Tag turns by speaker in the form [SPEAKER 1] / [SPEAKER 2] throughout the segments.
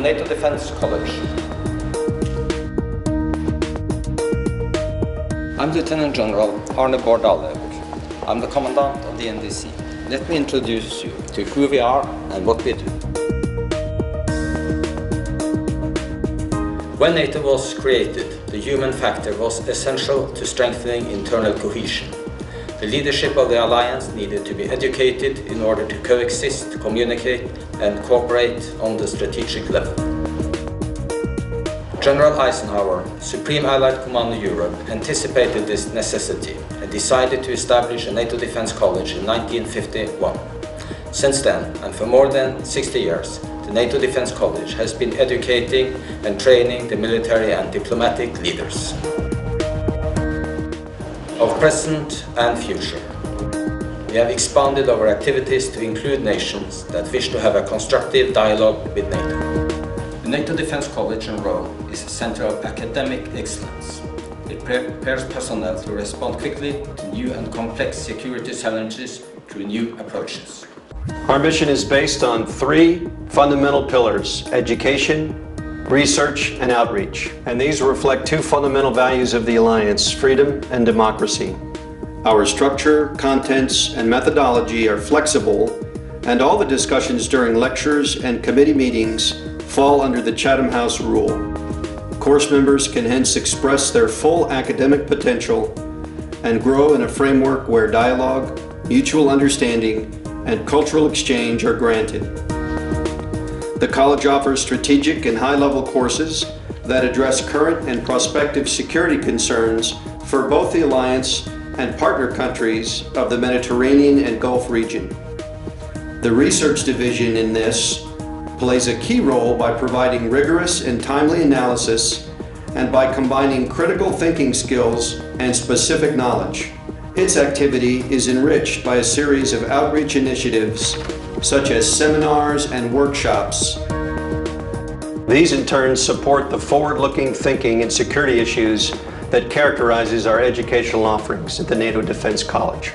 [SPEAKER 1] NATO Defense College. I'm Lieutenant General Arne Bård Dalhaug. I'm the Commandant of the NDC. Let me introduce you to who we are and what we do. When NATO was created, the human factor was essential to strengthening internal cohesion. The leadership of the alliance needed to be educated in order to coexist, communicate and cooperate on the strategic level. General Eisenhower, Supreme Allied Commander Europe, anticipated this necessity and decided to establish a NATO Defense College in 1951. Since then, and for more than 60 years, the NATO Defense College has been educating and training the military and diplomatic leaders of present and future. We have expanded our activities to include nations that wish to have a constructive dialogue with NATO. The NATO Defense College in Rome is a center of academic excellence. It prepares personnel to respond quickly to new and complex security challenges through new approaches.
[SPEAKER 2] Our mission is based on three fundamental pillars: education, research, and outreach. And these reflect two fundamental values of the Alliance: freedom and democracy. Our structure, contents, and methodology are flexible, and all the discussions during lectures and committee meetings fall under the Chatham House rule. Course members can hence express their full academic potential and grow in a framework where dialogue, mutual understanding, and cultural exchange are granted. The college offers strategic and high-level courses that address current and prospective security concerns for both the Alliance and partner countries of the Mediterranean and Gulf region. The research division in this plays a key role by providing rigorous and timely analysis and by combining critical thinking skills and specific knowledge. Its activity is enriched by a series of outreach initiatives such as seminars and workshops. These in turn support the forward-looking thinking and security issues that characterizes our educational offerings at the NATO Defense College.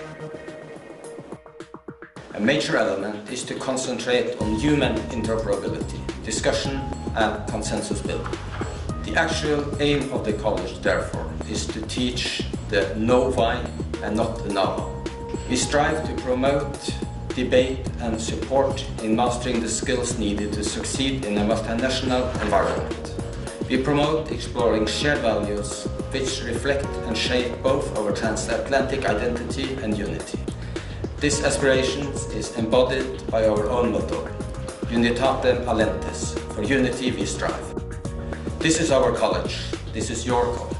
[SPEAKER 1] A major element is to concentrate on human interoperability, discussion and consensus building. The actual aim of the college, therefore, is to teach the know-why and not the know-how. We strive to promote debate and support in mastering the skills needed to succeed in a multinational environment. We promote exploring shared values which reflect and shape both our transatlantic identity and unity. This aspiration is embodied by our own motto, Unitatem Alentes, for unity we strive. This is our college, this is your college.